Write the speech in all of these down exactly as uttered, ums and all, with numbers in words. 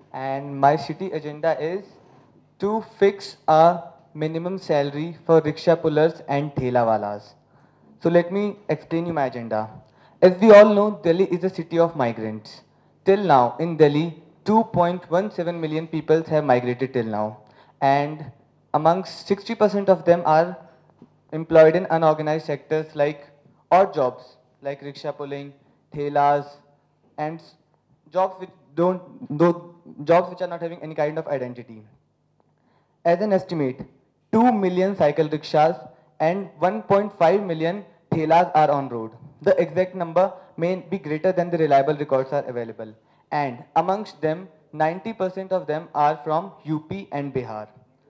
and my city agenda is to fix a minimum salary for rickshaw pullers and thela walas. So let me explain you my agenda. As we all know, Delhi is a city of migrants. Till now, in Delhi, two point one seven million people have migrated till now. And amongst sixty percent of them are employed in unorganized sectors like odd jobs, like rickshaw pulling, thelas, and jobs which don't, though, jobs which are not having any kind of identity. As an estimate, two million cycle rickshaws and one point five million thelas are on road. The exact number may be greater than the reliable records are available. And amongst them, ninety percent of them are from U P and Bihar.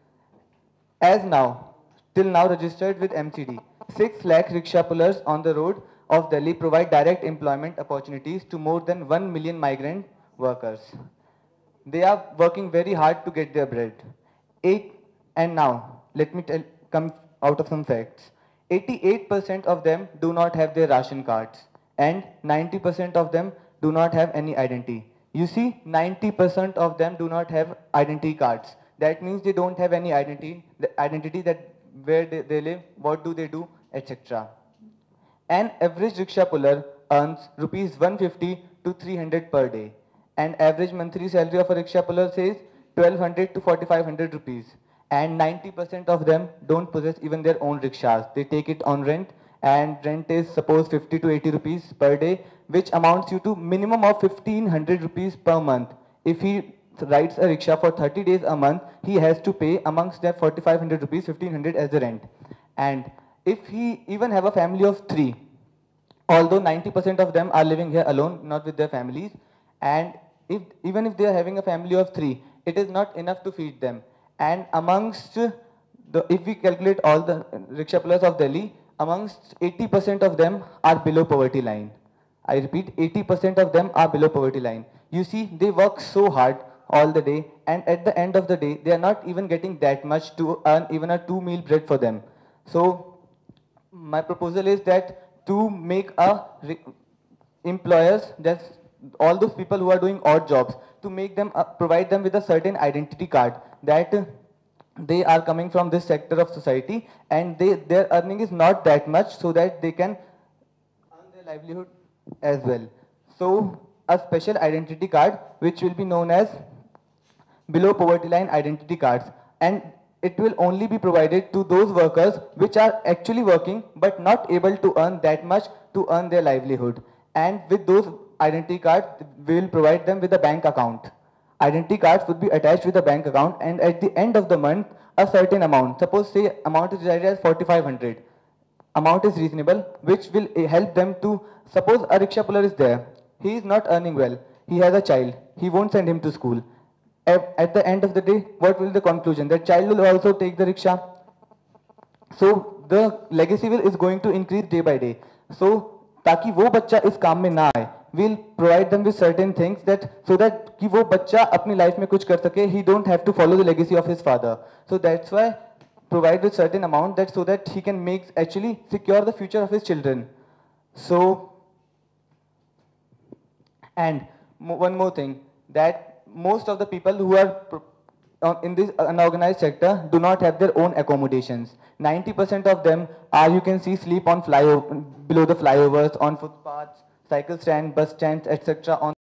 As now, till now registered with M C D, six lakh rickshaw pullers on the road of Delhi provide direct employment opportunities to more than one million migrant workers. They are working very hard to get their bread. Eight, and now, let me tell, come out of some facts. eighty-eight percent of them do not have their ration cards and ninety percent of them do not have any identity. You see, ninety percent of them do not have identity cards. That means they don't have any identity, the identity that where they, they live, what do they do, et cetera. An average rickshaw puller earns rupees one fifty to three hundred per day. And average monthly salary of a rickshaw puller says twelve hundred to forty-five hundred rupees. And ninety percent of them don't possess even their own rickshaws. They take it on rent, and rent is suppose fifty to eighty rupees per day, which amounts you to minimum of fifteen hundred rupees per month. If he rides a rickshaw for thirty days a month, he has to pay amongst that forty-five hundred rupees, fifteen hundred as the rent. And if he even have a family of three, although ninety percent of them are living here alone, not with their families, and if, even if they are having a family of three, it is not enough to feed them. And amongst the, if we calculate all the rickshaw pullers of Delhi, amongst eighty percent of them are below poverty line. I repeat, eighty percent of them are below poverty line. You see, they work so hard all the day, and at the end of the day, they are not even getting that much to earn even a two meal bread for them. So, my proposal is that to make a employers, that's all those people who are doing odd jobs, to make them uh, provide them with a certain identity card that uh, they are coming from this sector of society and they their earning is not that much, so that they can earn their livelihood as well. So a special identity card which will be known as below poverty line identity cards, and it will only be provided to those workers which are actually working but not able to earn that much to earn their livelihood. And with those identity cards, we will provide them with a bank account. Identity cards would be attached with a bank account, and at the end of the month, a certain amount, suppose say amount is decided as forty-five hundred, amount is reasonable, which will eh, help them to, suppose a rickshaw puller is there, he is not earning well, he has a child, he won't send him to school. At, at the end of the day, what will be the conclusion? That child will also take the rickshaw. So the legacy will is going to increase day by day. So ताकि वो बच्चा इस काम में ना आए, we'll provide them with certain things that so that कि वो बच्चा अपनी लाइफ में कुछ कर सके, he don't have to follow the legacy of his father. So that's why provide with certain amount that so that he can make actually secure the future of his children. So, and one more thing, that most of the people who are in this unorganized sector do not have their own accommodations. ninety percent of them are, you can see, sleep on flyover, below the flyovers, on footpaths, cycle stand, bus stands, et cetera. On